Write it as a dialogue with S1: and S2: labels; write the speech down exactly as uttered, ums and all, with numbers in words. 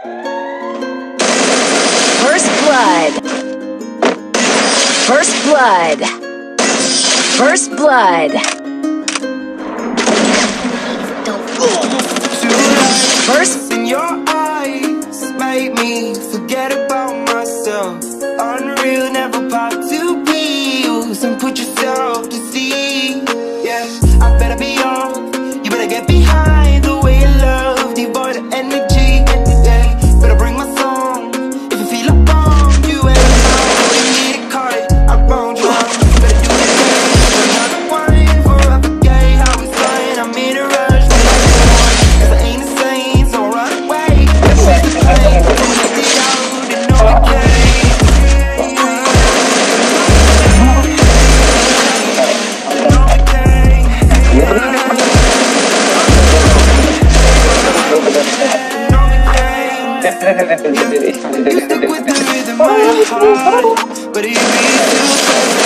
S1: First blood. First blood. First blood. First
S2: in your eyes made me forget about myself. Unreal, never pop to be used and put yourself to sea. Yeah, I better be off. You better get behind the way you love, devoid of energy. Yeah, better bring my song. If you feel a bomb, you ain't know. You need a card, I found you. Better do it again. Another wine forever gay. How it's flying, I'm in a rush. Cause I ain't the same, so run away. Let's take the pain, let it out and know the game. You stick with the rhythm of my heart, but it be too fast.